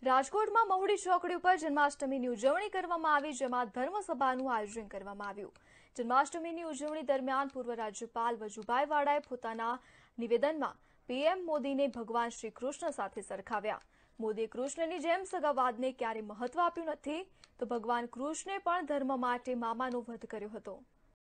રાજકોટમાં મહુડી ચોકડી ઉપર જન્માષ્ટમીની ઉજવણી કરવામાં આવી, જેમાં ધર્મસભાનું આયોજન કરવામાં આવ્યું। જન્માષ્ટમીની ઉજવણી દરમિયાન પૂર્વ રાજ્યપાલ વજુભાઈ વાળાએ પોતાના નિવેદનમાં પીએમ મોદીને ભગવાન શ્રી કૃષ્ણ સાથે સરખાવ્યા। મોદીએ કૃષ્ણની જેમ સગાવાદને ક્યારે મહત્વ આપ્યું નથી, તો ભગવાન કૃષ્ણે પણ ધર્મ માટે મામાનો વધ કર્યો હતો।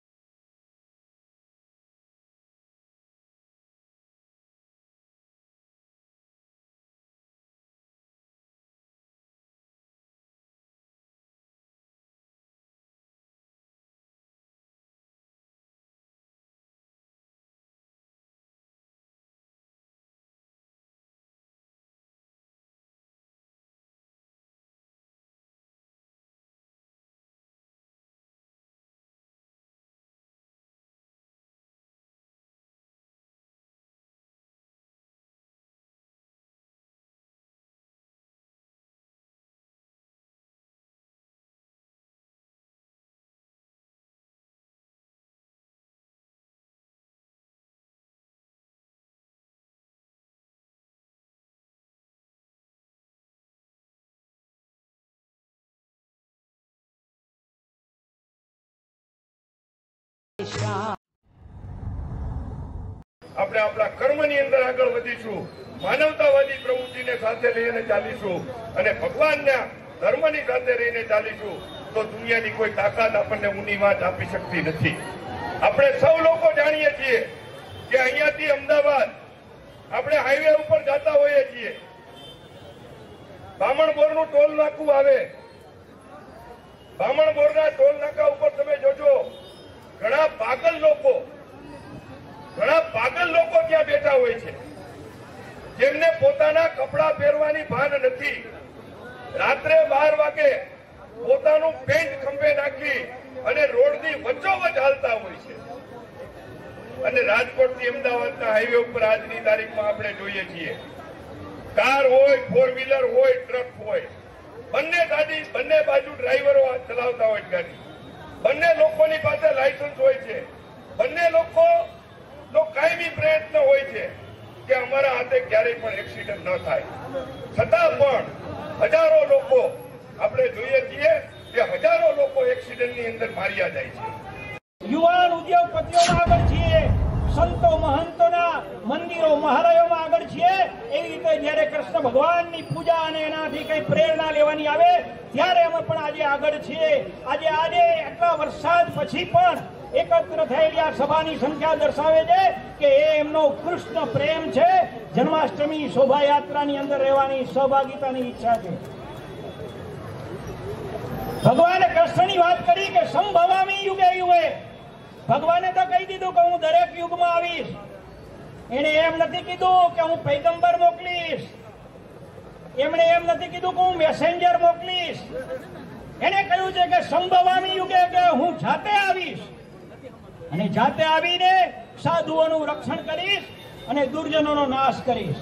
આપણે આપણા કર્મની અંદર આગળ વધીશું, માનવતાવાદી પ્રવૃત્તિને સાથે લઈને ચાલીશું અને ભગવાનના ધર્મની સાથે રહીને ચાલીશું તો દુનિયાની કોઈ તાકાત આપણને ઊની વાત આપી શકતી નથી। આપણે સૌ લોકો જાણીએ છીએ કે અહીંયાથી અમદાવાદ આપણે હાઈવે ઉપર જતા હોઈએ છીએ, બામણબોરનું ટોલ નાકું આવે, બામણબોરના ટોલ નાકા ઉપર તમે જોજો ઘણા પાગલ લોકો ત્યાં બેઠા હોય છે, જેમને પોતાના કપડા પહેરવાની ભાન નથી। રાત્રે 12 વાગે પોતાનું પેન્ટ ખંભે નાખી અને રોડની વચ્ચોવચ હાલતા હોય છે। અને રાજકોટથી અમદાવાદના હાઈવે ઉપર આજની તારીખમાં આપણે જોઈએ છીએ, કાર હોય, 4 વ્હીલર હોય, ટ્રક હોય, બંને બાજુ ડ્રાઈવરો ચલાવતા હોય ગાડી, બંને લોકોની પાસે લાયસન્સ હોય છે, બંને લોકોનો કાયમી પ્રયત્ન હોય છે કે અમારા હાથે ક્યારેય પણ એક્સિડન્ટ ન થાય, છતાં પણ હજારો લોકો આપણે જોઈએ છીએ કે હજારો લોકો એક્સિડન્ટની અંદર માર્યા જાય છે। યુવાન ઉદ્યોગપતિઓમાં આગળ છીએ, સંતો મહંતોના મંદિરો મહારાયોમાં આગળ છીએ, એવી રીતે જયારે કૃષ્ણ ભગવાનની પૂજા અને એનાથી કઈ પ્રેરણા લેવાની આવે ત્યારે અમે પણ આજે આગળ છીએ। આજે આટલા વરસાદ પછી પણ એકત્ર થયેલી આ સભાની સંખ્યા દર્શાવે છે કે એ એમનો કૃષ્ણ પ્રેમ છે, જન્માષ્ટમી શોભાયાત્રાની અંદર રહેવાની સહભાગિતાની ઈચ્છા છે। ભગવાને કૃષ્ણની વાત કરી કે સંભવામી યુગે યુગે, ભગવાને તો કહી દીધું કે હું દરેક યુગમાં આવીશ, એને એમ નથી કીધું કે હું પૈગંબર મોકલીશ, એમણે એમ નથી કીધું કે હું મેસેન્જર મોકલીશ, એને કહ્યું છે કે સંભવામી યુગે કે હું જાતે આવીશ અને જાતે આવીને સાધુઓનું રક્ષણ કરીશ અને દુર્જનોનો નાશ કરીશ।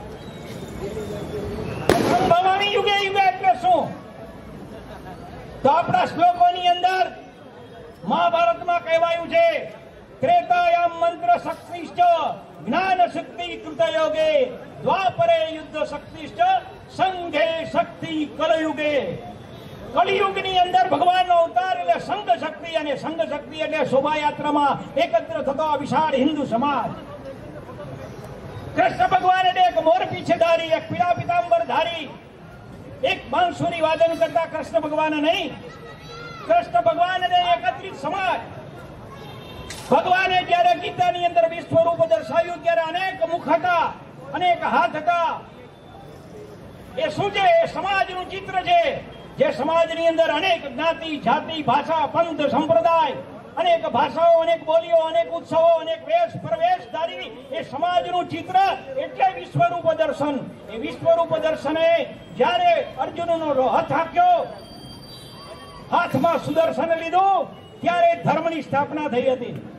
સંભવામી યુગે યુગે એટલે શું? તો આપણા શ્લોકોની અંદર મહાભારતમાં કહેવાયું છે, ત્રેતાયામ મંત્ર શક્તિશ્ચ જ્ઞાન શક્તિ કૃતયોગે દ્વાપરે યુદ્ધ શક્તિશ્ચ સંઘે શક્તિ કલયુગે। કલિયુગની અંદર ભગવાનનો અવતાર એટલે સંઘ શક્તિ, અને સંઘ શક્તિ એટલે શોભાયાત્રામાં એકત્ર થતો વિશાળ હિન્દુ સમાજ। કૃષ્ણ ભગવાન એટલે એક મોર પીછેધારી, એક પીળા પીતાંબર ધારી, એક બાંસુરી વાદન કરતા કૃષ્ણ ભગવાન નહીં, કૃષ્ણ ભગવાન અને એકત્રિત સમાજ। ભગવાને જયારે ગીતાની અંદર વિશ્વરૂપ દર્શાવ્યું ત્યારે અનેક મુખ હતા, અનેક હાથ હતા। એ શું છે? એ સમાજનું ચિત્ર છે, જે સમાજની અંદર અનેક જ્ઞાતિ, જાતિ, ભાષા, પંથ, સંપ્રદાય, અનેક ભાષાઓ, અનેક બોલીઓ, અનેક ઉત્સવો, અનેક વેશ પ્રવેશધારી એ સમાજનું ચિત્ર એટલે વિશ્વરૂપ દર્શન। એ વિશ્વરૂપ દર્શને જ્યારે અર્જુનનો હાથ હાંક્યો, હાથમાં સુદર્શન લીધું, ત્યારે ધર્મની સ્થાપના થઈ હતી।